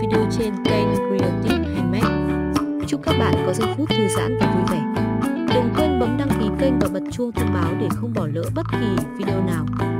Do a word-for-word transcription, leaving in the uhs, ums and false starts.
video trên kênh Creative Handmade. Chúc các bạn có giây phút thư giãn và vui vẻ. Đừng quên bấm đăng ký kênh và bật chuông thông báo để không bỏ lỡ bất kỳ video nào.